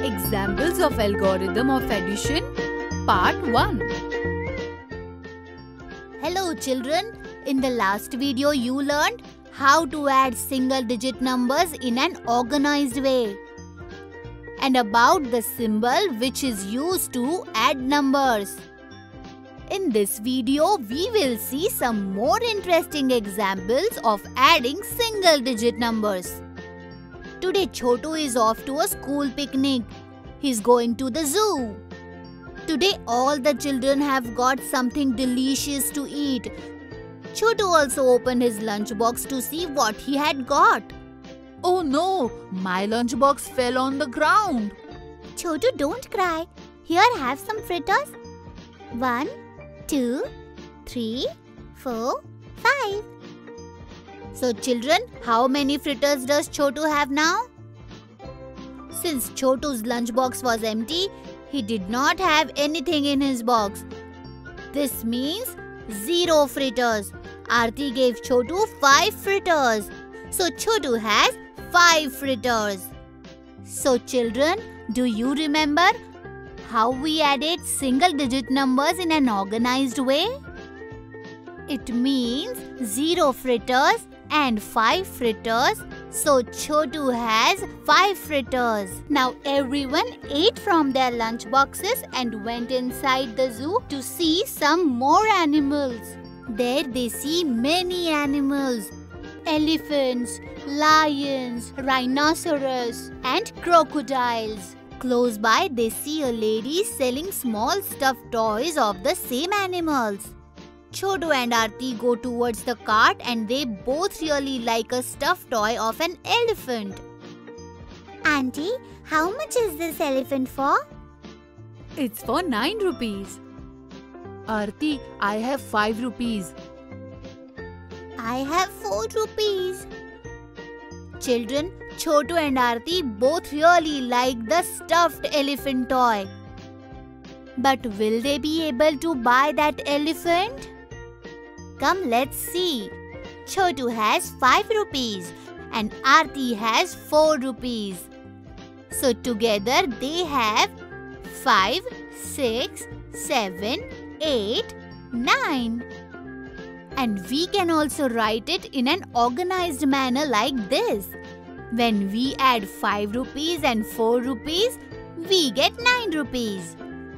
Examples of algorithm of addition, part 1. Hello children, in the last video you learned how to add single-digit numbers in an organized way and about the symbol which is used to add numbers. In this video, we will see some more interesting examples of adding single-digit numbers. Today, Chotu is off to a school picnic. He's going to the zoo. Today, all the children have got something delicious to eat. Chotu also opened his lunchbox to see what he had got. Oh no, my lunchbox fell on the ground. Chotu, don't cry. Here, have some fritters. 1, 2, 3, 4, 5. So children, how many fritters does Chotu have now? Since Chotu's lunchbox was empty, he did not have anything in his box. This means 0 fritters. Aarti gave Chotu 5 fritters. So Chotu has 5 fritters. So children, do you remember how we added single-digit numbers in an organized way? It means 0 fritters and 5 fritters. So Chotu has 5 fritters. Now everyone ate from their lunch boxes and went inside the zoo to see some more animals. There they see many animals. Elephants, lions, rhinoceros and crocodiles. Close by, they see a lady selling small stuffed toys of the same animals. Chotu and Aarti go towards the cart and they both really like a stuffed toy of an elephant. Auntie, how much is this elephant for? It's for 9 rupees. Aarti, I have 5 rupees. I have 4 rupees. Children, Chotu and Aarti both really like the stuffed elephant toy. But will they be able to buy that elephant? Come, let's see. Chotu has 5 rupees and Aarti has 4 rupees. So together they have 5, 6, 7, 8, 9. And we can also write it in an organized manner like this. When we add 5 rupees and 4 rupees, we get 9 rupees.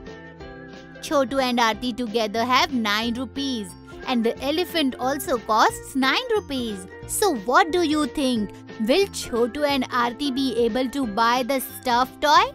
Chotu and Aarti together have 9 rupees. And the elephant also costs 9 rupees. So what do you think? Will Chotu and Aarti be able to buy the stuffed toy?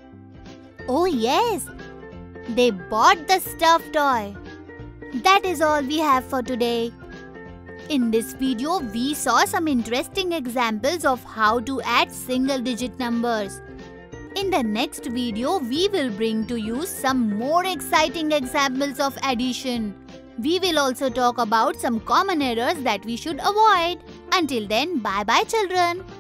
Oh yes, they bought the stuffed toy. That is all we have for today. In this video, we saw some interesting examples of how to add single-digit numbers. In the next video, we will bring to you some more exciting examples of addition. We will also talk about some common errors that we should avoid. Until then, bye-bye children.